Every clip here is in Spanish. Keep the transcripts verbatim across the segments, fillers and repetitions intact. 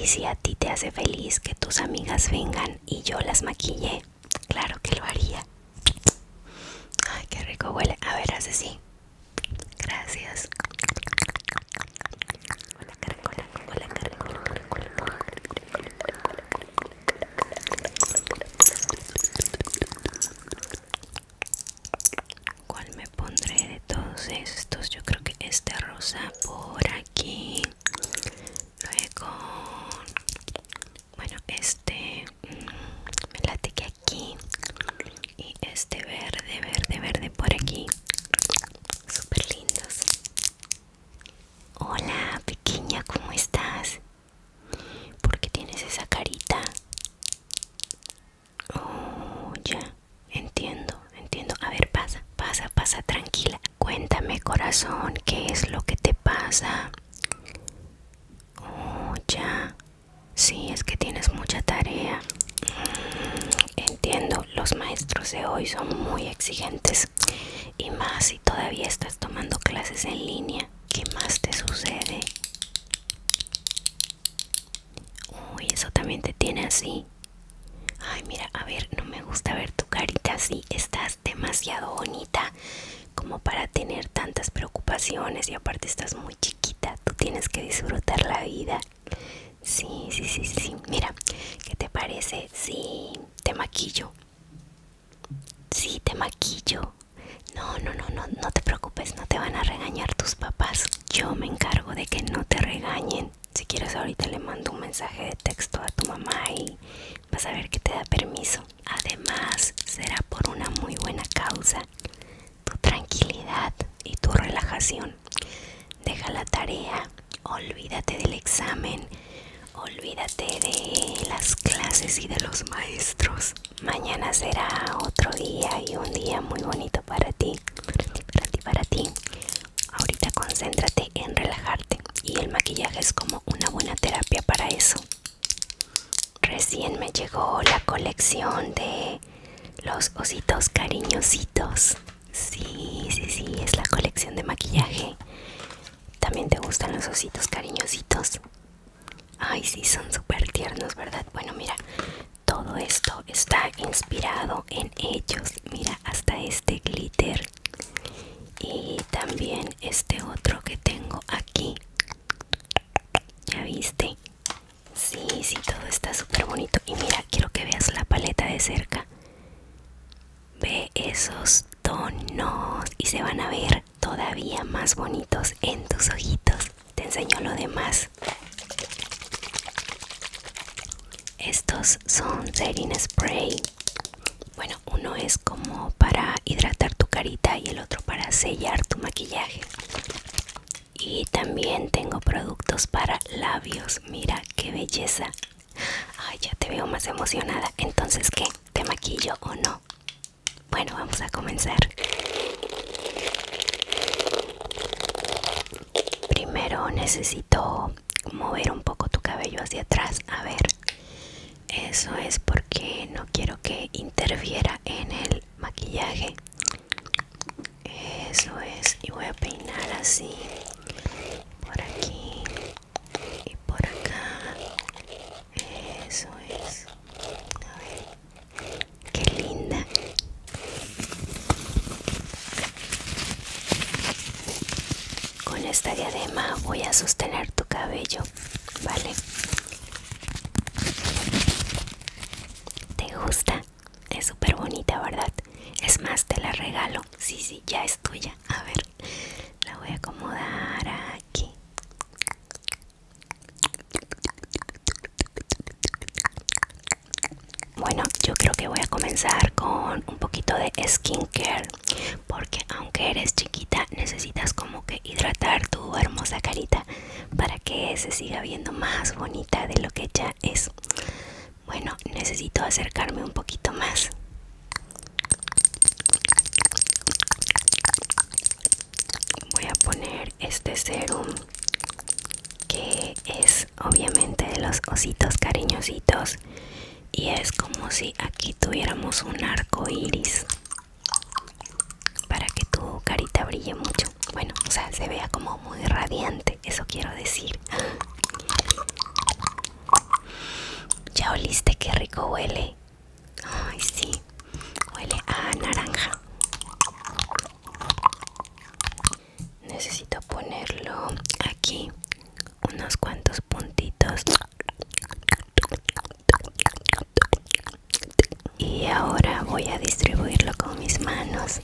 Y si a ti te hace feliz que tus amigas vengan y yo las maquille, claro que lo haría. Ay, qué rico huele. A ver, haz así. Gracias. Hola, caracola. Hola, caracola. ¿Cuál me pondré de todos estos? Yo creo que este rosa por aquí. Luego, bueno, este mmm, me late que aquí. Y este verde, verde, verde por aquí. Súper lindos. Hola, pequeña, ¿cómo estás? ¿Por qué tienes esa carita? Oh, ya, entiendo, entiendo. A ver, pasa, pasa, pasa, tranquila. Cuéntame, corazón, ¿qué es lo que te pasa? Oh, ya. Sí, es que tienes mucha tarea. Mm, entiendo, los maestros de hoy son muy exigentes. Y más si todavía estás tomando clases en línea. ¿Qué más te sucede? Uy, eso también te tiene así. Ay, mira, a ver, no me gusta ver tu carita así. Estás demasiado bonita como para tener tantas preocupaciones. Y aparte estás muy chiquita. Tú tienes que disfrutar la vida. Sí, sí, sí, sí. Mira, ¿qué te parece si te maquillo? Sí, te maquillo. No, no, no, no, no te preocupes, no te van a regañar tus papás. Yo me encargo de que no te regañen. Si quieres ahorita le mando un mensaje de texto a tu mamá y vas a ver que te da permiso. Además, será por una muy buena causa. Tu tranquilidad y tu relajación. Deja la tarea, olvídate del examen, olvídate de las clases y de los maestros. Mañana será otro día y un día muy bonito para ti, para ti, para ti, para ti. Ahorita concéntrate en relajarte y el maquillaje es como una buena terapia para eso. Recién me llegó la colección de los ositos cariñositos. Sí, sí, sí, es la colección de maquillaje. ¿También te gustan los ositos cariñositos? Ay, sí, son súper tiernos, ¿verdad? Bueno, mira, todo esto está inspirado en ellos. Mira, hasta este glitter. Y también este otro que tengo aquí. ¿Ya viste? Sí, sí, todo está súper bonito. Y mira, quiero que veas la paleta de cerca. Ve esos tonos y se van a ver todavía más bonitos en tus ojitos. Te enseño lo demás. Estos son setting spray. Bueno, uno es como para hidratar tu carita y el otro para sellar tu maquillaje. Y también tengo productos para labios. Mira qué belleza. Ay, ya te veo más emocionada. Entonces, ¿qué? ¿Te maquillo o no? Bueno, vamos a comenzar. Primero necesito mover un poco tu cabello hacia atrás. A ver. Eso es porque no quiero que interfiera en el maquillaje. Eso es. Y voy a peinar así. Por aquí. Y por acá. Eso es. A ver. Qué linda. Con esta diadema voy a sostener tu cabello. ¿Vale? ¿Te gusta? Es súper bonita, ¿verdad? Es más, te la regalo. Sí, sí, ya es tuya. A ver, la voy a acomodar aquí. Bueno, yo creo que voy a comenzar con un poquito de skincare, porque aunque eres chiquita, necesitas como que hidratar tu hermosa carita para que se siga viendo más bonita de lo que ya es. Bueno, necesito acercarme un poquito más. Voy a poner este serum que es obviamente de los ositos cariñositos y es como si aquí tuviéramos un arco iris para que tu carita brille mucho. Bueno, o sea, se vea como muy radiante, eso quiero decir. huele? Ay, sí, huele a naranja. Necesito ponerlo aquí, unos cuantos puntitos. Y ahora voy a distribuirlo con mis manos.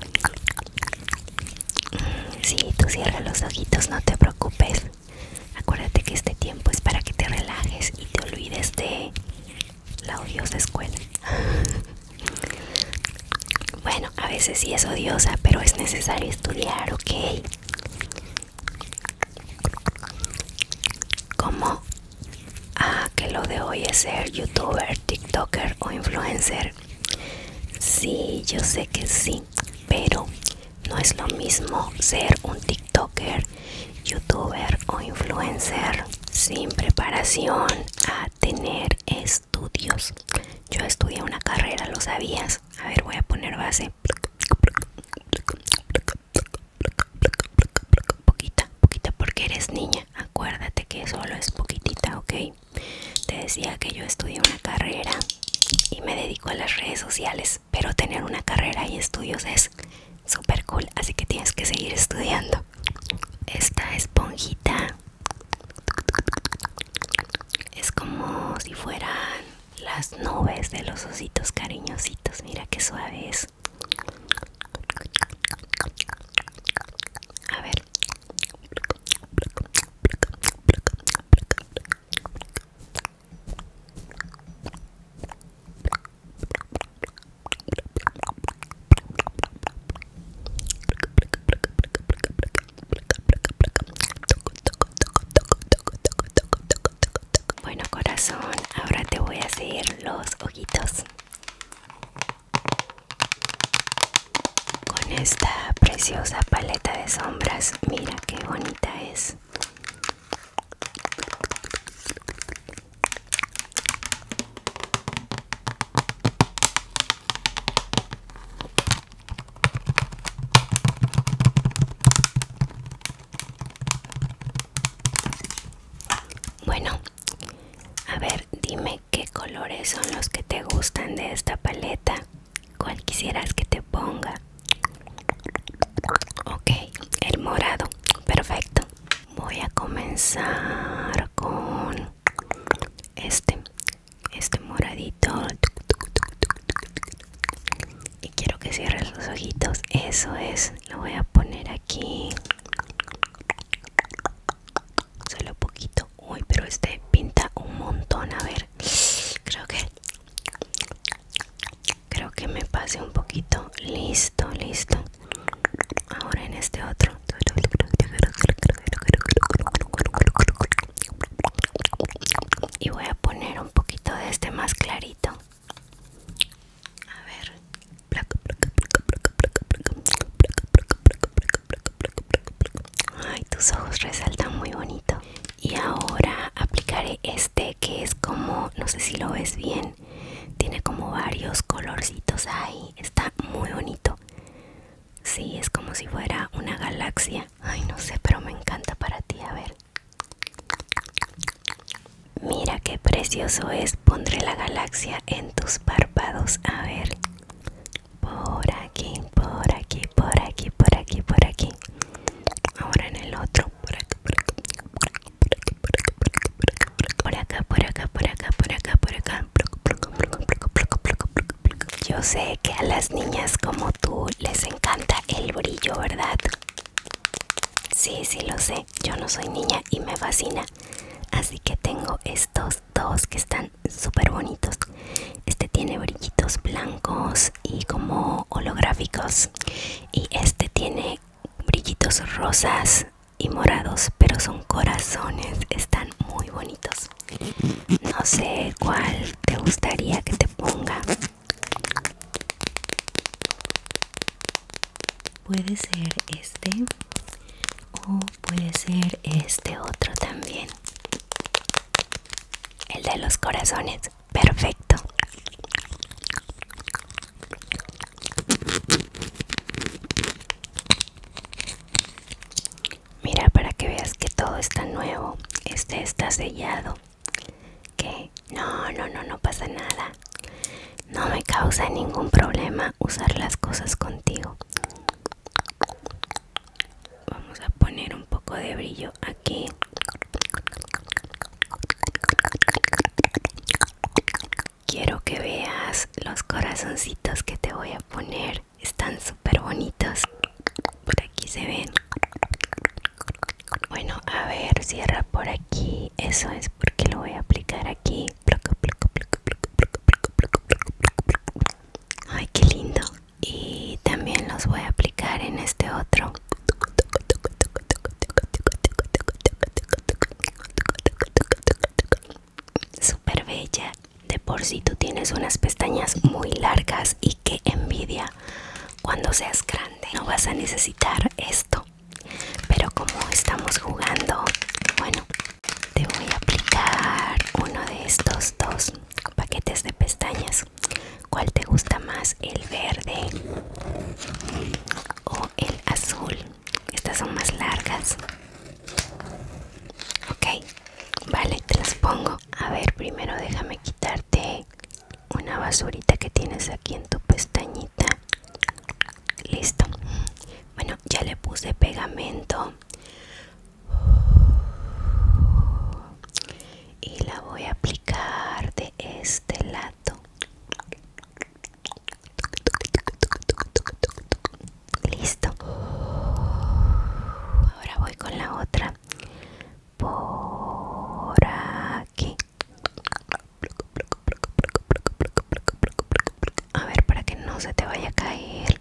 Sí, tú cierra los ojitos, no te preocupes. Acuérdate que este tiempo es para que te relajes y te olvides de la odiosa escuela. Bueno, a veces sí es odiosa, pero es necesario estudiar, ¿ok? ¿Cómo? Ah, que lo de hoy es ser youtuber, tiktoker o influencer. Sí, yo sé que sí, pero no es lo mismo ser un tiktoker, youtuber o influencer sin preparación a tener estudios. Yo estudié una carrera, ¿lo sabías? A ver, voy a poner base. Poquita, poquita porque eres niña. Acuérdate que solo es poquitita, ¿ok? Te decía que yo estudié una carrera y me dedico a las redes sociales, pero tener una carrera y estudios es súper cool, así que tienes que seguir estudiando. Esta esponjita es como si fueran las nubes de los ositos cariñositos. Mira qué suave es. A ver. Bueno, corazón, ahora te voy a hacer los ojitos con esta preciosa paleta de sombras. Mira qué bonita es. Bueno, a ver, dime qué colores son los que te gustan de esta paleta. ¿Cuál quisieras que te ponga? Ok, el morado, perfecto. Voy a comenzar con este, este moradito. Y quiero que cierres los ojitos. Eso es, lo voy a poner aquí. Solo poquito. Uy, pero este pinta un montón. A ver, creo que creo que me pase un poquito. Listo, listo. Ahora en este otro. Y voy a poner un poquito de este más clarito. A ver. Ay, tus ojos resaltan muy bonito. Y ahora aplicaré este que es como, no sé si lo ves bien, tiene como varios colorcitos ahí. Está muy bonito. Sí, es como si fuera una galaxia. Ay, no sé, pero me encanta para ti. A ver. Mira qué precioso es. Pondré la galaxia en tus párpados. A ver. Por aquí, por aquí, por aquí, por aquí, por aquí. Ahora en el otro. Por acá, por acá, por acá, por acá, por acá, por acá, por acá, por acá, por acá. Yo sé que a las niñas como tú les encanta el brillo, ¿verdad? Sí, sí lo sé. Yo no soy niña y me fascina. Así que tengo estos dos que están súper bonitos. Este tiene brillitos blancos y como holográficos. Y este tiene brillitos rosas y morados, pero son corazones. Están muy bonitos. No sé cuál te gustaría que te ponga. Puede ser este o puede ser este otro también. El de los corazones. Perfecto. Mira, para que veas que todo está nuevo. Este está sellado. qué? No, no, no, no pasa nada. No me causa ningún problema usar las cosas contigo. Vamos a poner un poco de brillo aquí. Quiero que veas los corazoncitos que te voy a poner. Están súper bonitos. Por aquí se ven. Bueno, a ver, cierra por aquí. Eso es porque lo voy a aplicar aquí. Ay, qué lindo. Y también los voy a aplicar en este otro. Súper bella. De por sí tú tienes unas pestañas muy largas y qué envidia. Cuando seas grande no vas a necesitar esto. Pero como estamos jugando, bueno, te voy a aplicar uno de estos dos paquetes de pestañas. ¿Cuál te gusta más? ¿El verde o el azul? Estas son más largas. Ok, vale, te las pongo. A ver, primero déjame quitarte una basurita que tienes aquí en tu pestañita. Listo. Bueno, ya le puse pegamento y la voy a aplicar de este lado. Listo. Ahora voy con la otra. Por aquí. A ver, para que no se te vaya a caer.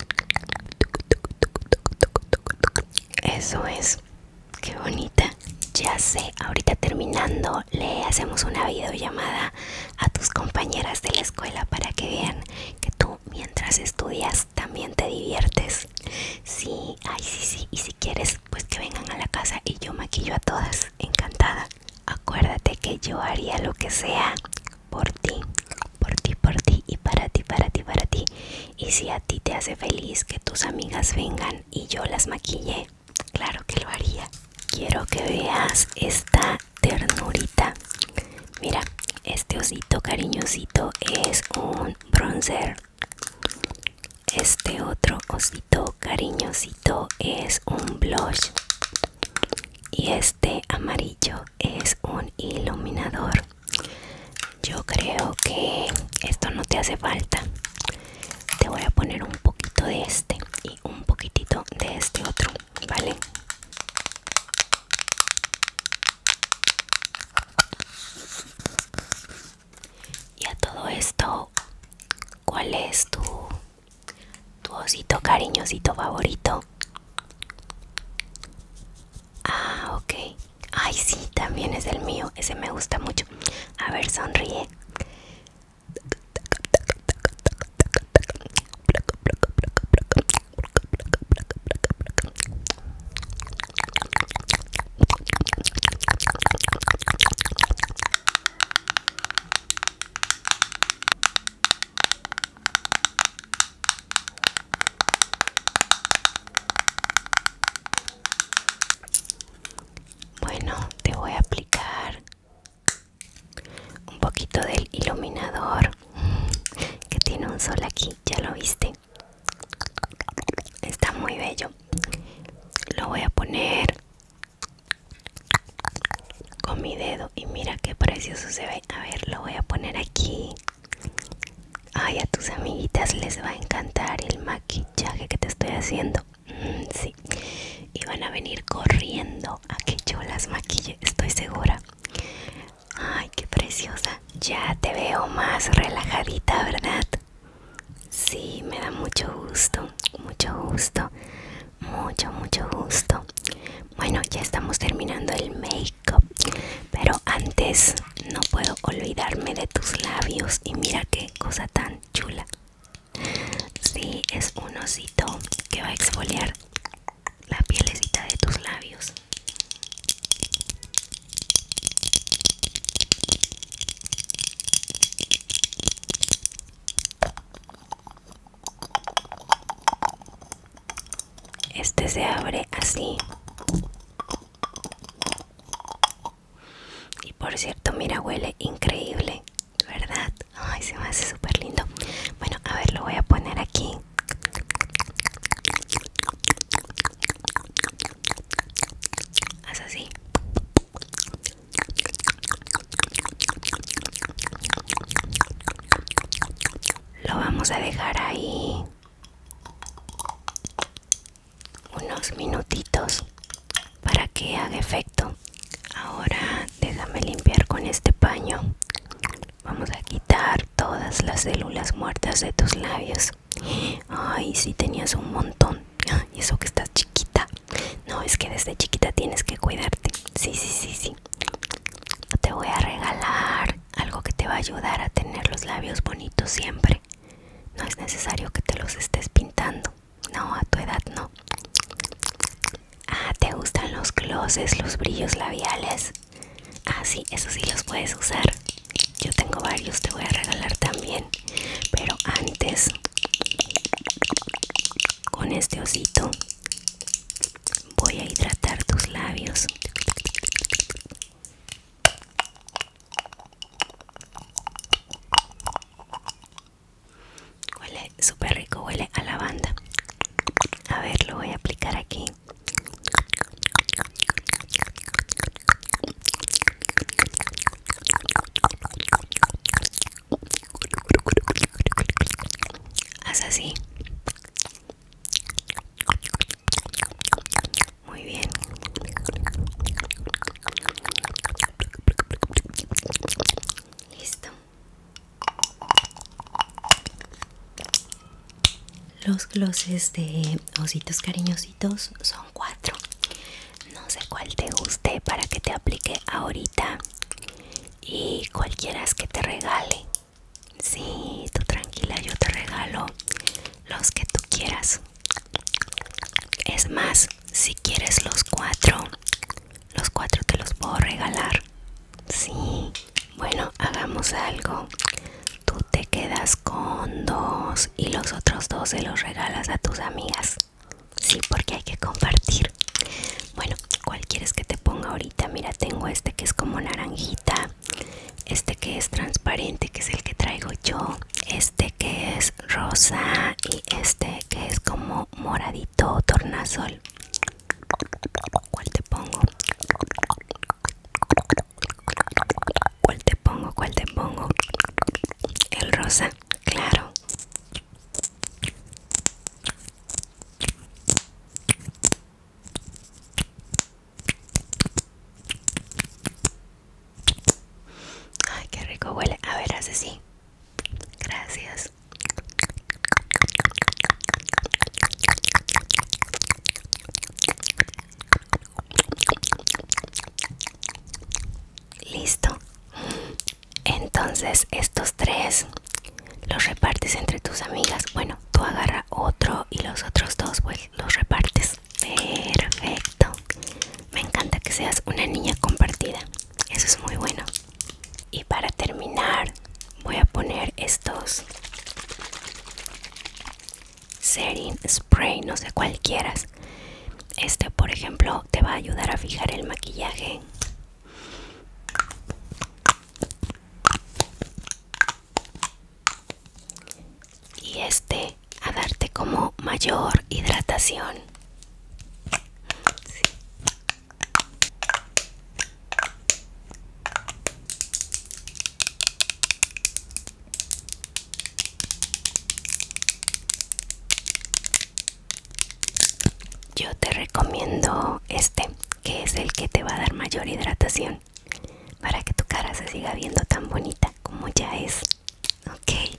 Eso es. Qué bonita. Ya sé, ahorita terminando le hacemos una videollamada a tus compañeras de la escuela para que vean que tú mientras estudias también te diviertes. Sí, ay sí, sí. Y si quieres, pues que vengan a la casa y yo maquillo a todas. Encantada. Acuérdate que yo haría lo que sea por ti, por ti, por ti y para ti, para ti, para ti. Y si a ti te hace feliz que tus amigas vengan y yo las maquille, claro que lo haría. Quiero que veas esta ternurita. Mira, este osito cariñosito es un bronzer. Este otro osito cariñosito es un blush. Y este amarillo es un iluminador. Yo creo que esto no te hace falta. Te voy a poner un poquito de este y un poquitito de este otro, ¿vale? Y a todo esto, ¿cuál es tu, tu osito cariñosito favorito? Ah, ok. Ay, sí, también es el mío. Ese me gusta mucho. A ver, sonríe. Bueno, te voy a aplicar un poquito del iluminador que tiene un sol aquí. ¿Ya lo viste? Está muy bello. Lo voy a poner con mi dedo y mira qué precioso se ve. A ver, lo voy a poner aquí. Ay, a tus amiguitas les va a encantar el maquillaje que te estoy haciendo. Mm, sí, y van a venir corriendo a que yo las maquille, estoy segura. Ay, qué preciosa. Ya te veo más relajadita, ¿verdad? Sí, me da mucho gusto, mucho gusto, mucho, mucho gusto. Bueno, ya estamos terminando el make-up, pero antes no puedo olvidarme de tus labios. Y mira qué cosa tan chula. Sí, es un osito que va a exfoliar la pielecita de tus labios. Este se abre así. Y por cierto, mira, huele increíble, ¿verdad? Ay, se me hace súper lindo. Bueno, a ver, lo voy a poner aquí. Haz así. Lo vamos a dejar ahí unos minutitos para que haga efecto. Ahora déjame limpiar con este paño. Vamos a quitar todas las células muertas de tus labios. Ay, sí tenías un montón. Y eso que estás chiquita. No, es que desde chiquita tienes que cuidarte. Sí, sí, sí, sí. Te voy a regalar algo que te va a ayudar a tener los labios bonitos siempre. No es necesario que te los estés pintando. No, a tu edad no. Ah, ¿te gustan los glosses, los brillos labiales? Ah, sí, eso sí los puedes usar. Yo tengo varios, te voy a regalar también. Pero antes, con este osito, voy a hidratar tus labios. Huele súper rico, huele a lavanda. A ver, lo voy a aplicar aquí. Haz así. Muy bien. Listo. Los glosses de ositos cariñositos son cuatro. No sé cuál te guste para que te aplique ahorita y cual quieras que te regale. Sí, tú tranquila, yo te regalo los que tú quieras. Es más, si quieres los cuatro, los cuatro te los puedo regalar. Sí, bueno, hagamos algo. Tú te quedas con dos y los otros dos se los regalas a tus amigas. Sí, porque hay que compartir. Bueno, ¿cuál quieres que te ponga ahorita? Mira, tengo este que es como naranjita, este que es transparente, que es el que traigo yo, este que es rosa y este que es como moradito tornasol. ¿Cuál te pongo? ¿Cuál te pongo? ¿Cuál te pongo? El rosa, claro. Ay, qué rico huele. A ver, haz así. Gracias. Listo. Entonces estos tres los repartes entre tus amigas. Bueno, tú agarra otro y los otros dos pues los repartes. Perfecto. Me encanta que seas una niña compartida. Eso es muy bueno. Y para terminar voy a poner estos setting spray, no sé cuál quieras. Este, por ejemplo, te va a ayudar a fijar el maquillaje. Y este a darte como mayor hidratación. Sí. Yo te recomiendo este, que es el que te va a dar mayor hidratación, para que tu cara se siga viendo tan bonita como ya es. Ok.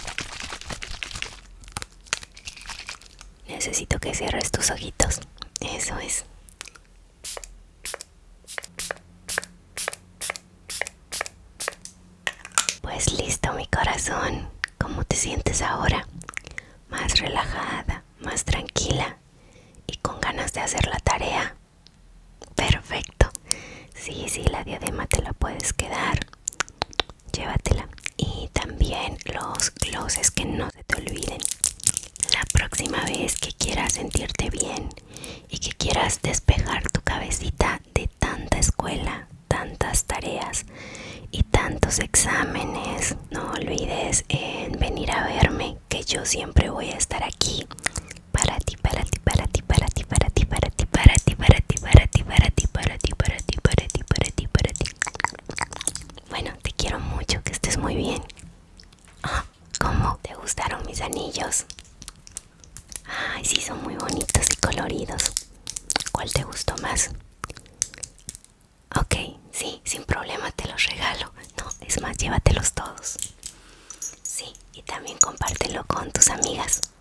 Necesito que cierres tus ojitos. Eso es. Pues listo, mi corazón. ¿Cómo te sientes ahora? Más relajada, más tranquila y con ganas de hacer la tarea. Perfecto. Sí, sí, la diadema te la puedes quedar. Llévatela. Y también los glosses, que no se te olviden. La próxima vez que quieras sentirte bien y que quieras despejar tu cabecita de tanta escuela, tantas tareas tus exámenes. No olvides en venir a verme, que yo siempre voy a estar aquí para ti, para ti, para ti, para ti, para ti, para ti, para ti, para ti, para ti, para ti, para ti, para ti, para ti, para ti, para ti. Bueno, te quiero mucho, que estés muy bien. ¿Cómo te gustaron mis anillos? Ay, sí, son muy bonitos y coloridos. ¿Cuál te gustó más? Ok, sí, sin problema te los regalo. No, es más, llévatelos todos. Sí, y también compártelo con tus amigas.